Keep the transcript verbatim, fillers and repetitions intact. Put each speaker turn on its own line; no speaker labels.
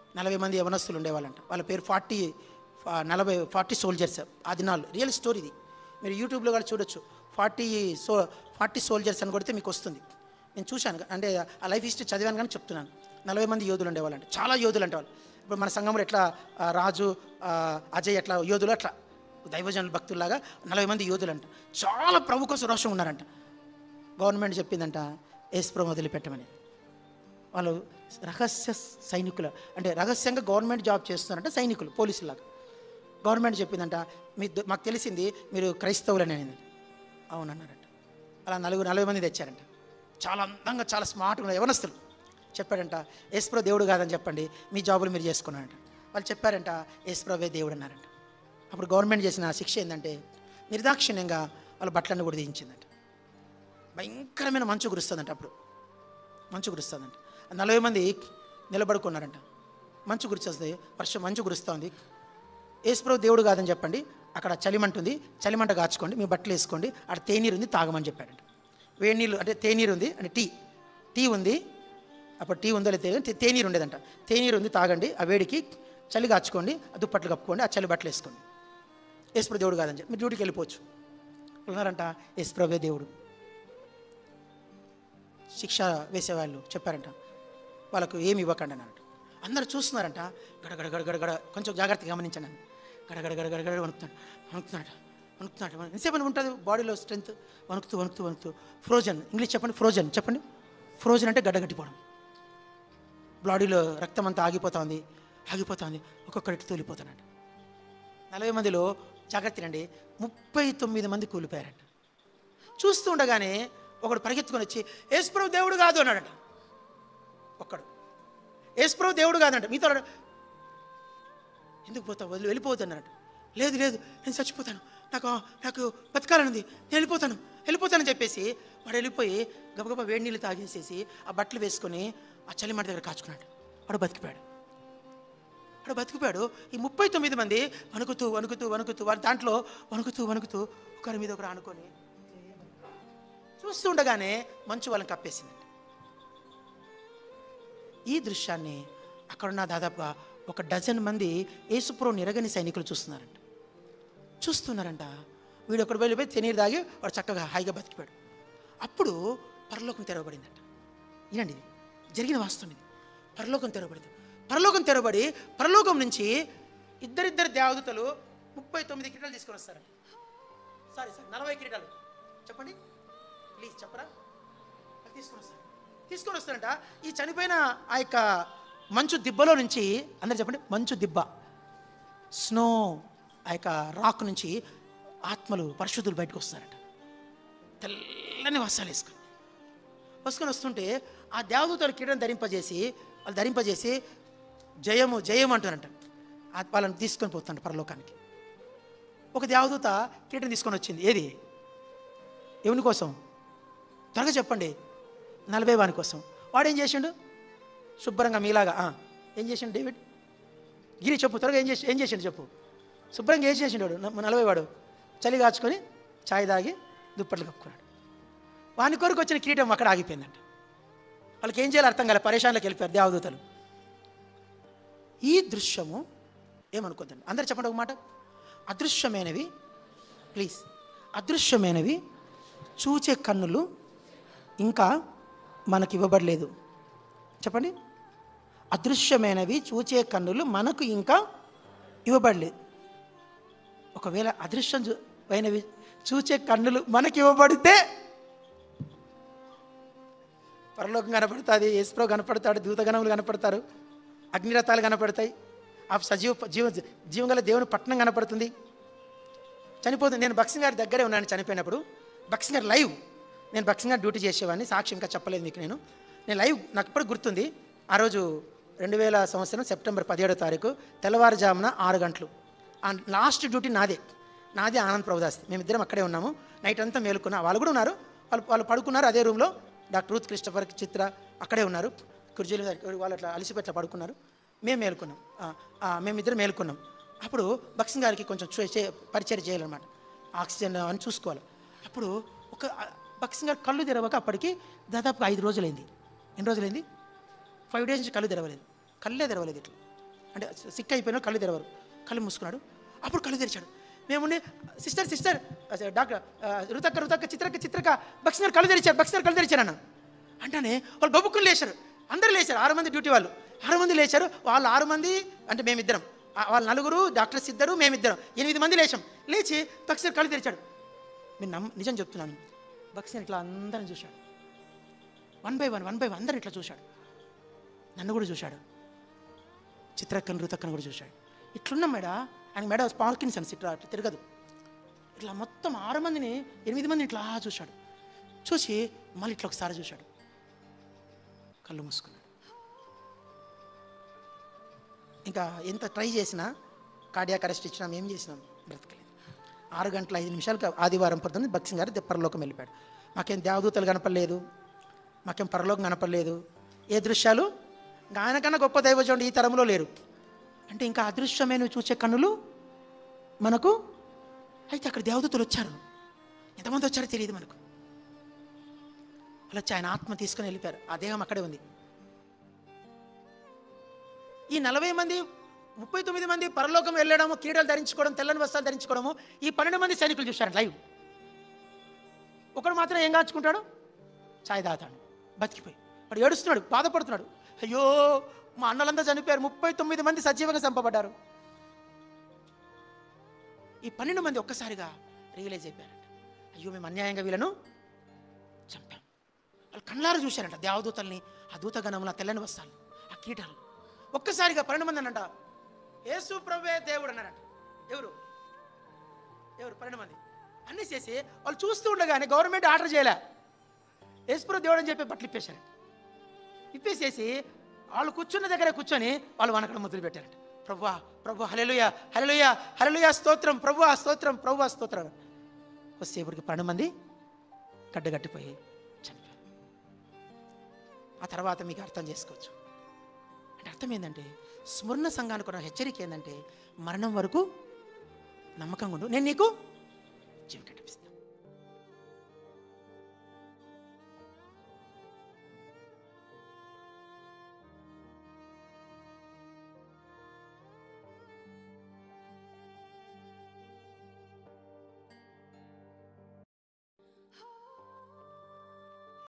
నలభై మంది యవనస్తులు ఉండేవాళ్ళంట. వాళ్ళ పేరు ఫార్టీ నలభై ఫార్టీ సోల్జర్స్. ఆ దినాలు రియల్ స్టోరీ ఇది. మీరు యూట్యూబ్లో కూడా చూడొచ్చు. ఫార్టీ సో ఫార్టీ సోల్జర్స్ అని కొడితే మీకు వస్తుంది. నేను చూశాను, అంటే ఆ లైఫ్ హిస్టరీ చదివాను కానీ చెప్తున్నాను. నలభై మంది యోధులు ఉండేవాళ్ళంట, చాలా యోధులు అంటే వాళ్ళు. ఇప్పుడు మన సంఘంలో ఎట్లా రాజు అజయ్ ఎట్లా యోధులు, అట్లా దైవజనుల భక్తుల్లాగా నలభై మంది యోధులు అంట. చాలా ప్రముఖ సురోషం ఉన్నారంట. గవర్నమెంట్ చెప్పిందంట యేసుప్రభు వదిలిపెట్టమని. వాళ్ళు రహస్య సైనికులు, అంటే రహస్యంగా గవర్నమెంట్ జాబ్ చేస్తున్నారంట, సైనికులు పోలీసులాగా. గవర్నమెంట్ చెప్పిందంట మీ మాకు తెలిసింది మీరు క్రైస్తవులని అనేది. అవునన్నారంట. అలా నలుగురు నలభై మంది తెచ్చారంట. చాలా అందంగా చాలా స్మార్ట్గా యవనస్తులు. చెప్పాడంట యేసుప్రభు దేవుడు కాదని చెప్పండి, మీ జాబులు మీరు చేసుకున్నారంట. వాళ్ళు చెప్పారంట యేసుప్రభువే దేవుడు అన్నారంట. అప్పుడు గవర్నమెంట్ చేసిన శిక్ష ఏంటంటే నిర్దాక్షిణ్యంగా వాళ్ళ బట్టలన్నీ కూడా దించిందంట. భయంకరమైన మంచు కురుస్తుందంట. అప్పుడు మంచు కురుస్తుందంట. నలభై మంది నిలబడుకున్నారంట. మంచు కురిచేస్తుంది, వర్షం మంచు కురుస్తుంది. యేసుప్రభు దేవుడు కాదని చెప్పండి, అక్కడ చలిమంట ఉంది, చలిమంట కాచుకోండి, మీ బట్టలు వేసుకోండి, అక్కడ తేనీరు ఉంది తాగమని చెప్పాడంట. వేడి నీళ్ళు అంటే తేనీరు ఉంది, అంటే టీ టీ ఉంది అప్పుడు టీ ఉందో లేదు, తేనీరు ఉండేదంట. తేనీరు ఉంది తాగండి, ఆ వేడికి చలి కాచుకోండి, ఆ దుప్పట్లు కప్పుకోండి, ఆ చలి బట్టలు వేసుకోండి. యేసుప్రభు దేవుడు కాదని చెప్పి మీరు డ్యూటీకి వెళ్ళిపోవచ్చు. ఉన్నారంట యేసుప్రభువే దేవుడు. శిక్ష వేసేవాళ్ళు చెప్పారంట వాళ్ళకు ఏమి ఇవ్వకండి అన్నారంట. అందరూ చూస్తున్నారంట. గడగడ గడగడ గడ కొంచెం జాగ్రత్తగా గమనించండి అని. గడగడ గడగడ గడ వణుకుతున్నాడు వణుకుతున్నాడు వణుకుతున్నాడు ఎంతసేపు ఉంటుంది బాడీలో స్ట్రెంత్, వణుకుతూ వణుకుతూ వణుకుతూ. ఫ్రోజన్, ఇంగ్లీష్ చెప్పండి, ఫ్రోజన్ చెప్పండి. ఫ్రోజన్ అంటే గడ్డగట్టిపోవడం. బాడీలో రక్తం అంతా ఆగిపోతా ఉంది ఆగిపోతా ఉంది ఒక్కొక్కటి తూలిపోతున్నాడు. నలభై మందిలో జాగ్రత్త అండి, ముప్పై తొమ్మిది మంది కూలిపోయారంట. చూస్తూ ఉండగానే ఒకడు పరిగెత్తుకొని వచ్చి యేసుప్రభు దేవుడు కాదు అన్నాడట. ఒక్కడు యేసుప్రభు దేవుడు కాదంట. మీతో ఎందుకు పోతావు, వదిలి వెళ్ళిపోవద్దు అన్నారట. లేదు లేదు నేను చచ్చిపోతాను, నాకు నాకు బతకాలనుంది, నేను వెళ్ళిపోతాను వెళ్ళిపోతానని చెప్పేసి వాడు వెళ్ళిపోయి గబగబా వేడి నీళ్ళు తాగేసేసి ఆ బట్టలు వేసుకొని ఆ చలిమంట దగ్గర కాచుకున్నాడు. వాడు బతికిపోయాడు. వాడు బతికిపోయాడు. ఈ ముప్పై తొమ్మిది మంది వణుకుతూ వణుకుతూ వణుకుతూ వాడు దాంట్లో వణుకుతూ వణుకుతూ ఒకరి మీద ఒకరు ఆనుకొని చూస్తూ ఉండగానే మంచు వాళ్ళని కప్పేసిందంట. ఈ దృశ్యాన్ని అక్కడున్న దాదాపుగా ఒక డజన్ మంది యేసుప్రభు నిరగని సైనికులు చూస్తున్నారంట. చూస్తున్నారంట వీడు ఒకడు వెళ్ళిపోయి తెనీరు తాగి వాడు చక్కగా హాయిగా బతికిపోయాడు. అప్పుడు పరలోకం తెరవబడిందంట. ఇనండి ఇది జరిగిన వాస్తవం ఇది. పరలోకం తెరవబడింది. పరలోకం తెరవబడి పరలోకం నుంచి ఇద్దరిద్దరు దేవదూతలు ముప్పై తొమ్మిది కిరీటాలు తీసుకొని వస్తారంట. సారీ సార్ నలభై కిరీటాలు చెప్పండి ప్లీజ్ చెప్పరా. అది తీసుకొని వస్తారు తీసుకొని వస్తారంట. ఈ చనిపోయిన ఆ యొక్క మంచు దిబ్బలో నుంచి, అందరు చెప్పండి మంచు దిబ్బ, స్నో, ఆ యొక్క రాక్ నుంచి ఆత్మలు పరిశుద్ధులు బయటకు వస్తారట. తెల్లని వస్త్రాలు వేసుకొని వసుకొని వస్తుంటే ఆ దేవదూతలు కిరీటం ధరింపజేసి వాళ్ళు ధరింపజేసి జయము జయము అంటారంట. వాళ్ళని తీసుకొని పోతాంట పరలోకానికి. ఒక దేవదూత కిరీటం తీసుకొని వచ్చింది. ఏది ఎవరి కోసం? త్వరగా చెప్పండి. నలభై వాని కోసం. వాడు ఏం చేసిండు? శుభ్రంగా మీలాగా ఏం చేసిండు డేవిడ్? గిరి చెప్పు త్వరగా ఏం చేసి ఏం చేసిండు చెప్పు. శుభ్రంగా ఏం చేసిండు వాడు? నలభై వాడు చలి కాచుకొని ఛాయ్ తాగి దుప్పట్లు కప్పుకున్నాడు. వాని కొరకు వచ్చిన కిరీటం అక్కడ ఆగిపోయిందంట. వాళ్ళకి ఏం చేయాలో అర్థం కాలే, పరేషాన్లోకి వెళ్ళిపోయారు దేవదూతలు. ఈ దృశ్యము ఏమనుకోద్దండి, అందరు చెప్పండి ఒక మాట. అదృశ్యమైనవి, ప్లీజ్, అదృశ్యమైనవి చూచే కన్నులు ఇంకా మనకు ఇవ్వబడలేదు. చెప్పండి. అదృశ్యమైనవి చూచే కన్నులు మనకు ఇంకా ఇవ్వబడలేదు. ఒకవేళ అదృశ్యమైనవి చూచే కన్నులు మనకి ఇవ్వబడితే పరలోకం కనపడుతుంది, యేసుప్రభు కనపడతాడు, దూతగణములు కనపడతారు, అగ్నిరథాలు కనపడతాయి, ఆ సజీవ జీవ జీవంగల దేవుని పట్టణం కనపడుతుంది. చనిపోతుంది. నేను భక్సింగ్ గారి దగ్గరే ఉన్నాను చనిపోయినప్పుడు. భక్సింగ్ గారు లైవ్, నేను భక్సింగ్ గారు డ్యూటీ చేసేవాడిని, సాక్షి ఇంకా చెప్పలేదు మీకు. నేను నేను లైవ్ నాకు ఇప్పుడు గుర్తుంది. ఆ రోజు రెండు వేల సంవత్సరం సెప్టెంబర్ పదిహేడో తారీఖు తెల్లవారుజామున ఆరు గంటలు. ఆ లాస్ట్ డ్యూటీ నాదే నాదే ఆనంద్ ప్రభుదాస్. మేమిద్దరం అక్కడే ఉన్నాము. నైట్ అంతా మేలుకున్నా. వాళ్ళు కూడా ఉన్నారు, వాళ్ళు వాళ్ళు పడుకున్నారు అదే రూమ్లో. డాక్టర్ రూత్ క్రిస్టఫర్, చిత్ర అక్కడే ఉన్నారు. కుర్జీలు వాళ్ళు అట్లా అలిసిపెట్ల పడుకున్నారు. మేము మేలుకున్నాం, మేమిద్దరం మేలుకున్నాం. అప్పుడు భక్సింగ్ గారికి కొంచెం పరిచయం చేయాలన్నమాట, ఆక్సిజన్ అని చూసుకోవాలి. అప్పుడు ఒక భక్సింగ్ గారు కళ్ళు తెరవక అప్పటికి దాదాపు ఐదు రోజులైంది. ఎన్ని రోజులైంది? ఫైవ్ డేస్ నుంచి కళ్ళు తెరవలేదు, కళ్ళే తెరవలేదు. ఇట్లా అంటే సిక్ అయిపోయినా కళ్ళు తెరవరు. కళ్ళు మూసుకున్నాడు. అప్పుడు కళ్ళు తెరిచాడు. మేముండి సిస్టర్ సిస్టర్ డాక్టర్ రుతక్క రుతక్క చిత్రక్క చిత్రక్క బక్స్ గారు కళ్ళు తెరిచారు, బక్స్ గారు కళ్ళు తెరిచారు అన్న అంటేనే వాళ్ళు గబుక్కులు లేచారు. అందరూ లేచారు. ఆరు మంది డ్యూటీ వాళ్ళు ఆరు మంది లేచారు. వాళ్ళు ఆరు మంది అంటే మేమిద్దరం, వాళ్ళ నలుగురు డాక్టర్స్ ఇద్దరు, మేమిద్దరం ఎనిమిది మంది లేచాం. లేచి బక్స్ గారు కళ్ళు తెరిచాడు. నేను నమ్మ నిజం చెప్తున్నాను. బక్స్ గారు ఇట్లా అందరం చూశాడు. One by one one by one అందరం ఇట్లా చూశాడు. నన్ను కూడా చూశాడు. చిత్రక్కను రుతక్కను కూడా చూశాడు. ఇట్లున్నాం మేడ ఆయన మేడ పార్కిన్సన్స్ ఇట్లా అట్లా తిరగదు. ఇట్లా మొత్తం ఆరు మందిని ఎనిమిది మందిని ఇట్లా చూశాడు. చూసి మళ్ళీ ఇట్లా ఒకసారి చూశాడు. కళ్ళు మూసుకున్నాడు. ఇంకా ఎంత ట్రై చేసినా కార్డియాక్ అరెస్ట్ ఇచ్చినా ఏం చేసినాం బ్రతకలేదు. ఆరు గంటల ఐదు నిమిషాలకు ఆదివారం పొద్దున్న బక్సింగ్ గారు పరలోకం వెళ్ళిపోయాడు. మాకేం దేవదూతలు కనపడలేదు, మాకేం పరలోకం కనపడలేదు. ఏ దృశ్యాలు ఆయనకన్నా గొప్ప దైవజనుడు ఈ తరంలో లేరు. అంటే ఇంకా అదృశ్యమైన చూసే కన్నులు మనకు. అయితే అక్కడ దేవదూతలు వచ్చారు. ఎంతమంది వచ్చారో తెలియదు మనకు. వాళ్ళు వచ్చి ఆయన ఆత్మ తీసుకుని వెళ్ళిపోయారు. ఆ దేహం అక్కడే ఉంది. ఈ నలభై మంది ముప్పై తొమ్మిది మంది పరలోకం వెళ్ళడము, కీడలు ధరించుకోవడం, తెల్లని వస్త్రాలు ధరించుకోవడము ఈ పన్నెండు మంది సైనికులు చూశారు లైవ్. ఒకడు మాత్రం ఏం కాచుకుంటాడు? చాయ్ తాగుతాడు. బతికిపోయి వాడు ఏడుస్తున్నాడు, బాధపడుతున్నాడు. అయ్యో మా అన్నలంతా చనిపోయారు, ముప్పై తొమ్మిది మంది సజీవంగా చంపబడ్డారు. ఈ పన్నెండు మంది ఒక్కసారిగా రియలైజ్ అయిపోయారంట. అయ్యో మేము అన్యాయంగా వీళ్ళను చంపాం. వాళ్ళు కళ్ళారు చూశారంట దేవదూతల్ని, ఆ దూతగణములు, ఆ తెల్లని వస్త్రాలు, ఆ కీటాలు. ఒక్కసారిగా పన్నెండు మంది అనంట యేసు ప్రభువే దేవుడు అన్నారంట. ఎవరు ఎవరు పన్నెండు మంది అన్నీ చేసి వాళ్ళు చూస్తూ ఉండగానే గవర్నమెంట్ ఆర్డర్ చేయలే, యేసు ప్రభు దేవుడు అని చెప్పి బట్టలు ఇప్పేశారంట. ఇప్పేసేసి వాళ్ళు కూర్చున్న దగ్గర కూర్చొని వాళ్ళు వనకడం మొదలు పెట్టారంట. ప్రభువా ప్రభు హల్లెలూయా హల్లెలూయా హల్లెలూయా స్తోత్రం ప్రభువా స్తోత్రం ప్రభువా స్తోత్రం. వచ్చేప్పటికి పన్నెండు మంది గడ్డగట్టిపోయి చనిపోయారు. ఆ తర్వాత మీకు అర్థం చేసుకోవచ్చు. అంటే అర్థం ఏంటంటే స్మరణ సంఘానికి ఉన్న హెచ్చరిక ఏంటంటే మరణం వరకు నమ్మకంగా ఉండు, నేను నీకు